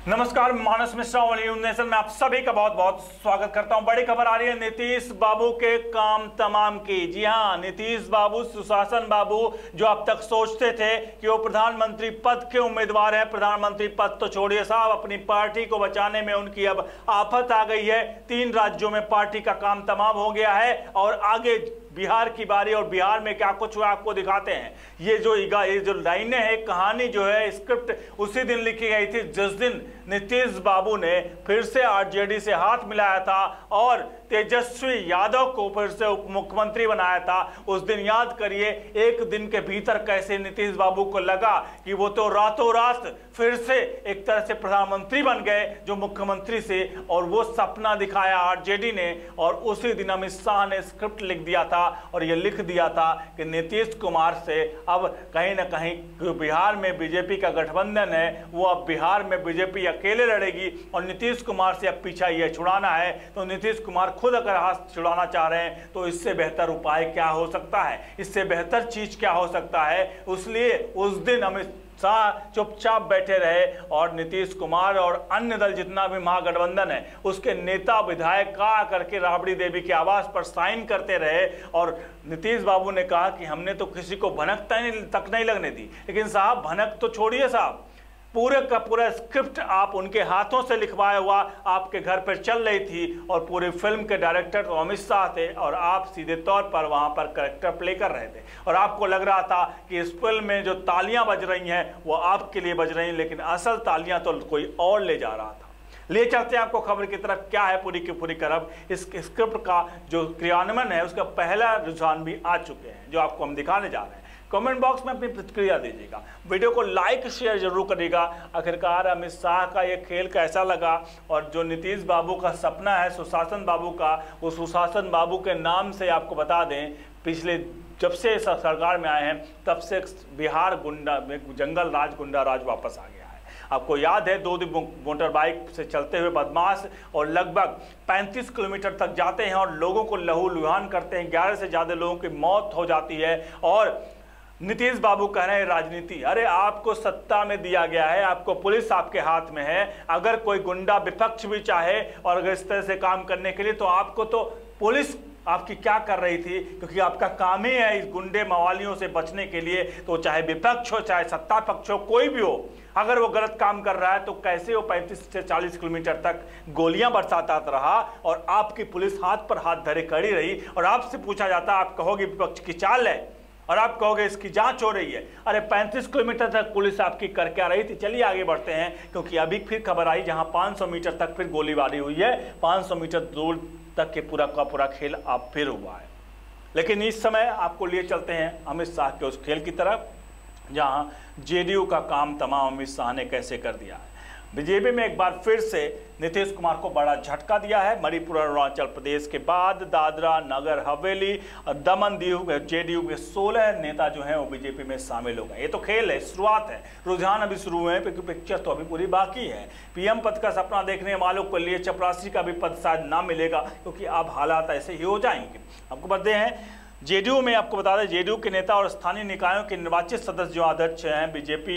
नमस्कार, मानस Mishra news nation में आप सभी का बहुत बहुत स्वागत करता हूं। बड़ी खबर आ रही है नीतीश बाबू के काम तमाम की। जी हां, नीतीश बाबू, सुशासन बाबू, जो अब तक सोचते थे कि वो प्रधानमंत्री पद के उम्मीदवार हैं, प्रधानमंत्री पद तो छोड़िए साहब, अपनी पार्टी को बचाने में उनकी अब आफत आ गई है। 3 राज्यों में पार्टी का काम तमाम हो गया है और आगे बिहार की बारी, और बिहार में क्या कुछ हुआ आपको दिखाते हैं। ये जो लाइनें हैं, कहानी जो है, स्क्रिप्ट उसी दिन लिखी गई थी जिस दिन नीतीश बाबू ने फिर से आरजेडी से हाथ मिलाया था और तेजस्वी यादव को फिर से उप मुख्यमंत्री बनाया था। उस दिन याद करिए, एक दिन के भीतर कैसे नीतीश बाबू को लगा कि वो तो रातों रात फिर से एक तरह से प्रधानमंत्री बन गए जो मुख्यमंत्री से, और वो सपना दिखाया आरजेडी ने। और उसी दिन अमित शाह ने स्क्रिप्ट लिख दिया था और ये लिख दिया था कि नीतीश कुमार से अब कहीं ना कहीं बिहार में बीजेपी का गठबंधन है, वो अब बिहार में बीजेपी अकेले लड़ेगी और नीतीश कुमार से अब पीछा ये छुड़ाना है। तो नीतीश कुमार खुद अगर हाथ छुड़ाना चाह रहे हैं तो इससे बेहतर उपाय क्या हो सकता है, इससे बेहतर चीज क्या हो सकता है। इसलिए उस दिन अमित शाह चुपचाप बैठे रहे और नीतीश कुमार और अन्य दल जितना भी महागठबंधन है उसके नेता विधायक का करके राबड़ी देवी के आवास पर साइन करते रहे। और नीतीश बाबू ने कहा कि हमने तो किसी को भनक तक नहीं लगने दी। लेकिन साहब, भनक तो छोड़िए साहब, पूरे का पूरा स्क्रिप्ट आप उनके हाथों से लिखवाया हुआ आपके घर पर चल रही थी और पूरी फिल्म के डायरेक्टर तो अमित शाह थे और आप सीधे तौर पर वहां पर कैरेक्टर प्ले कर रहे थे। और आपको लग रहा था कि इस फिल्म में जो तालियां बज रही हैं वो आपके लिए बज रही हैं, लेकिन असल तालियां तो कोई और ले जा रहा था। ले चलते हैं आपको खबर की तरफ। क्या है पूरी की पूरी खबर। इस स्क्रिप्ट का जो क्रियान्वयन है उसका पहला रुझान भी आ चुके हैं जो आपको हम दिखाने जा रहे हैं। कमेंट बॉक्स में अपनी प्रतिक्रिया दीजिएगा, वीडियो को लाइक शेयर जरूर करिएगा। आखिरकार अमित शाह का ये खेल कैसा लगा, और जो नीतीश बाबू का सपना है सुशासन बाबू का, वो सुशासन बाबू के नाम से आपको बता दें, पिछले जब से सरकार में आए हैं तब से बिहार गुंडा में जंगल राज, गुंडा राज वापस आ गया है। आपको याद है 2 दिन मोटर बाइक से चलते हुए बदमाश और लगभग 35 किलोमीटर तक जाते हैं और लोगों को लहूलुहान करते हैं। 11 से ज़्यादा लोगों की मौत हो जाती है और नीतीश बाबू कह रहे हैं राजनीति। अरे आपको सत्ता में दिया गया है, आपको पुलिस आपके हाथ में है। अगर कोई गुंडा विपक्ष भी चाहे और अगर इस तरह से काम करने के लिए, तो आपको तो पुलिस आपकी क्या कर रही थी, क्योंकि आपका काम ही है इस गुंडे मवालियों से बचने के लिए। तो चाहे विपक्ष हो चाहे सत्ता पक्ष हो, कोई भी हो, अगर वो गलत काम कर रहा है तो कैसे वो 35 से 40 किलोमीटर तक गोलियां बरसाता रहा और आपकी पुलिस हाथ पर हाथ धरे खड़ी रही। और आपसे पूछा जाता, आप कहोगे विपक्ष की चाल है और आप कहोगे इसकी जांच हो रही है। अरे 35 किलोमीटर तक पुलिस आपकी करके आ रही थी। चलिए आगे बढ़ते हैं, क्योंकि अभी फिर खबर आई जहां 500 मीटर तक फिर गोलीबारी हुई है। 500 मीटर दूर तक के पूरा का पूरा खेल अब फिर हुआ है। लेकिन इस समय आपको लिए चलते हैं अमित शाह के उस खेल की तरफ जहां जेडीयू का काम तमाम अमित शाह ने कैसे कर दिया है। बीजेपी में एक बार फिर से नीतीश कुमार को बड़ा झटका दिया है। मणिपुर और अरुणाचल प्रदेश के बाद दादरा नगर हवेली और दमन दीव जेडीयू के 16 नेता जो हैं वो बीजेपी में शामिल हो गए। ये तो खेल है, शुरुआत है, रुझान अभी शुरू हुए हैं, क्योंकि पिक्चर तो अभी पूरी बाकी है। पीएम पद का सपना देखने वालों के लिए चपरासी का भी पद शायद ना मिलेगा, क्योंकि अब हालात ऐसे ही हो जाएंगे। आपको बताते हैं जेडीयू में, आपको बता दें जेडीयू के नेता और स्थानीय निकायों के निर्वाचित सदस्य जो अध्यक्ष हैं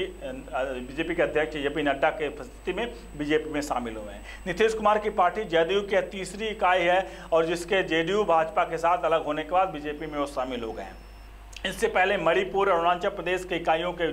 बीजेपी के अध्यक्ष जेपी नड्डा के उपस्थिति में बीजेपी में शामिल हुए हैं। नीतीश कुमार की पार्टी जेडीयू की 3री इकाई है और जिसके जेडीयू भाजपा के साथ अलग होने के बाद बीजेपी में वो शामिल हो गए हैं। इससे पहले मणिपुर और अरुणाचल प्रदेश के इकाइयों के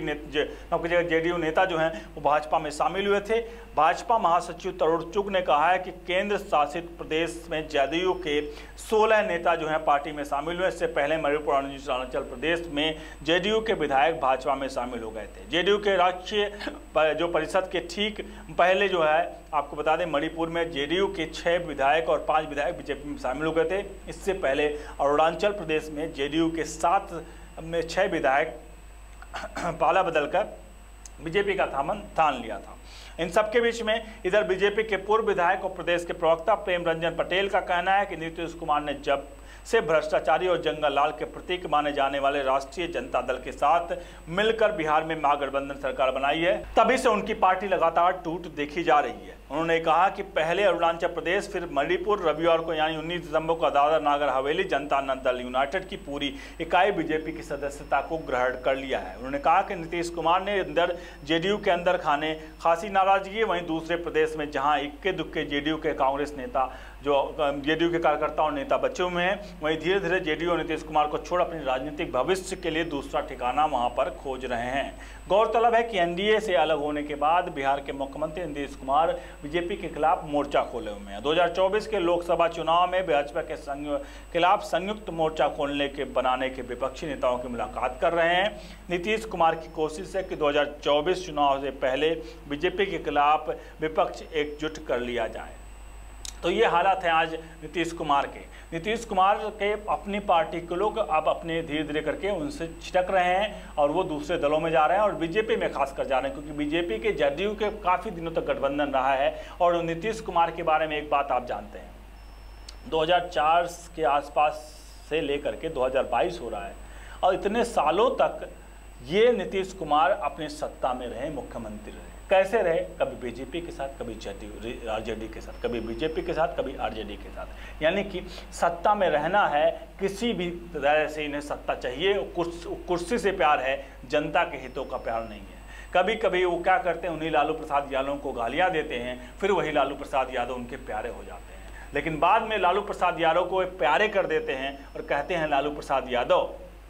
जेडीयू नेता जो हैं वो भाजपा में शामिल हुए थे। भाजपा महासचिव तरुण चुग ने कहा है कि केंद्र शासित प्रदेश में जेडीयू के 16 नेता जो हैं पार्टी में शामिल हुए। इससे पहले मणिपुर और अरुणाचल प्रदेश में जेडीयू के विधायक भाजपा में शामिल हो गए थे। जेडीयू के राष्ट्रीय जो परिषद के ठीक पहले जो है, आपको बता दें मणिपुर में जेडीयू के 6 विधायक और 5 विधायक बीजेपी में शामिल हो गए थे। इससे पहले अरुणाचल प्रदेश में जेडीयू के 7 में 6 विधायक पाला बदलकर बीजेपी का थान लिया था। इन सबके बीच में इधर बीजेपी के पूर्व विधायक और प्रदेश के प्रवक्ता प्रेम रंजन पटेल का कहना है कि नीतीश कुमार ने जब से भ्रष्टाचारी और जंगललाल के प्रतीक माने जाने वाले राष्ट्रीय जनता दल के साथ मिलकर बिहार में महागठबंधन सरकार बनाई है, तभी से उनकी पार्टी लगातार टूट देखी जा रही है। उन्होंने कहा कि पहले अरुणाचल प्रदेश, फिर मणिपुर, रविवार को यानी 19 दिसंबर को दादरा नागर हवेली जनता दल यूनाइटेड की पूरी इकाई बीजेपी की सदस्यता को ग्रहण कर लिया है। उन्होंने कहा कि नीतीश कुमार ने अंदर जेडीयू के अंदर खासी नाराजगी है, वहीं दूसरे प्रदेश में जहां इक्के दुक्के जेडीयू के कांग्रेस नेता जो जेडीयू के कार्यकर्ता और नेता बचे हुए हैं, वहीं धीरे धीरे जेडीयू और नीतीश कुमार को छोड़ अपने राजनीतिक भविष्य के लिए दूसरा ठिकाना वहां पर खोज रहे हैं। गौरतलब है कि एनडीए से अलग होने के बाद बिहार के मुख्यमंत्री नीतीश कुमार बीजेपी के खिलाफ मोर्चा खोले हुए हैं। 2024 के लोकसभा चुनाव में भाजपा के खिलाफ संयुक्त मोर्चा खोलने के बनाने के विपक्षी नेताओं की मुलाकात कर रहे हैं। नीतीश कुमार की कोशिश है कि 2024 चुनाव से पहले बीजेपी के खिलाफ विपक्ष एकजुट कर लिया जाए। तो ये हालात हैं आज नीतीश कुमार के। नीतीश कुमार के अपनी पार्टी के लोग अब अपने धीरे धीरे करके उनसे छिटक रहे हैं और वो दूसरे दलों में जा रहे हैं और बीजेपी में खासकर जा रहे हैं, क्योंकि बीजेपी के जेडीयू के काफ़ी दिनों तक गठबंधन रहा है। और नीतीश कुमार के बारे में एक बात आप जानते हैं, 2004 के आसपास से लेकर के 2022 हो रहा है और इतने सालों तक ये नीतीश कुमार अपने सत्ता में रहे, मुख्यमंत्री रहे। कैसे रहे? कभी बीजेपी के साथ, कभी जेडीयू आरजेडी के साथ, कभी बीजेपी के साथ, कभी आरजेडी के साथ। यानी कि सत्ता में रहना है, किसी भी तरह से इन्हें सत्ता चाहिए, कुर्सी से प्यार है, जनता के हितों का प्यार नहीं है। कभी कभी वो क्या करते हैं, उन्हीं लालू प्रसाद यादव को गालियाँ देते हैं, फिर वही लालू प्रसाद यादव उनके प्यारे हो जाते हैं, लेकिन बाद में लालू प्रसाद यादव को प्यारे कर देते हैं और कहते हैं लालू प्रसाद यादव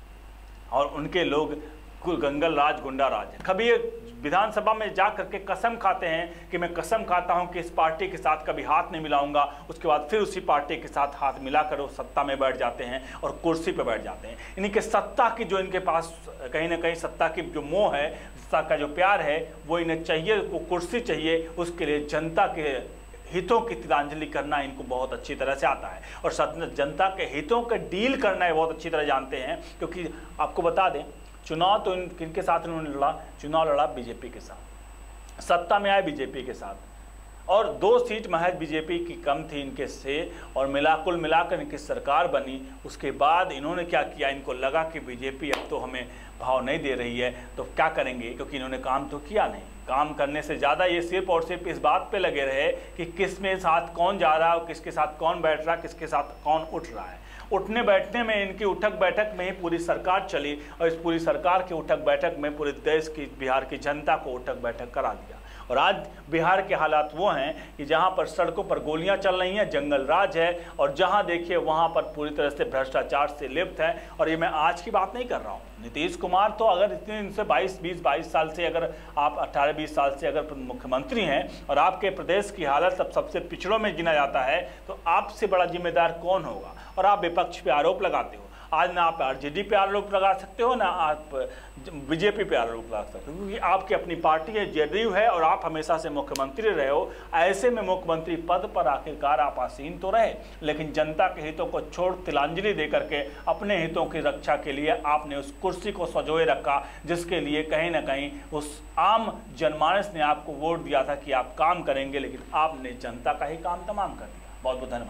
और उनके लोग गंगल राज, गुंडा राज। कभी विधानसभा में जा करके कसम खाते हैं कि मैं कसम खाता हूं कि इस पार्टी के साथ कभी हाथ नहीं मिलाऊंगा, उसके बाद फिर उसी पार्टी के साथ हाथ मिलाकर वो सत्ता में बैठ जाते हैं और कुर्सी पर बैठ जाते हैं। इनके सत्ता की जो इनके पास कहीं ना कहीं सत्ता की जो मोह है, सत्ता का जो प्यार है, वो इन्हें चाहिए, वो कुर्सी चाहिए, उसके लिए जनता के हितों की तिलांजलि करना इनको बहुत अच्छी तरह से आता है और जनता के हितों का डील करना बहुत अच्छी तरह जानते हैं। क्योंकि आपको बता दें, चुनाव तो किनके साथ इन्होंने लड़ा? चुनाव लड़ा बीजेपी के साथ, सत्ता में आए बीजेपी के साथ और 2 सीट महज बीजेपी की कम थी इनके से और कुल मिलाकर इनकी सरकार बनी। उसके बाद इन्होंने क्या किया, इनको लगा कि बीजेपी अब तो हमें भाव नहीं दे रही है, तो क्या करेंगे, क्योंकि इन्होंने काम तो किया नहीं। काम करने से ज़्यादा ये सिर्फ और सिर्फ इस बात पे लगे रहे कि किस में साथ कौन जा रहा है और किसके साथ कौन बैठ रहा है, किसके साथ कौन उठ रहा है। उठने बैठने में इनकी उठक बैठक में ही पूरी सरकार चली और इस पूरी सरकार की उठक बैठक में पूरे देश की, बिहार की जनता को उठक बैठक करा दिया। और आज बिहार के हालात वो हैं कि जहां पर सड़कों पर गोलियां चल रही हैं, जंगल राज है और जहां देखिए वहां पर पूरी तरह से भ्रष्टाचार से लिप्त है। और ये मैं आज की बात नहीं कर रहा हूं, नीतीश कुमार तो अगर इतने इनसे 22 साल से, अगर आप 18-20 साल से अगर मुख्यमंत्री हैं और आपके प्रदेश की हालत अब सबसे पिछड़ों में गिना जाता है, तो आपसे बड़ा जिम्मेदार कौन होगा? और आप विपक्ष पे आरोप लगाते हो। आज ना आप आरजेडी पे आरोप लगा सकते हो, ना आप बीजेपी पे आरोप लगा सकते हो, क्योंकि आपकी अपनी पार्टी है, जेडीयू है और आप हमेशा से मुख्यमंत्री रहे हो। ऐसे में मुख्यमंत्री पद पर आखिरकार आप आसीन तो रहे, लेकिन जनता के हितों को छोड़ तिलांजलि दे करके अपने हितों की रक्षा के लिए आपने उस कुर्सी को संजोए रखा, जिसके लिए कहीं ना कहीं उस आम जनमानस ने आपको वोट दिया था कि आप काम करेंगे, लेकिन आपने जनता का ही काम तमाम कर दिया। बहुत बहुत धन्यवाद।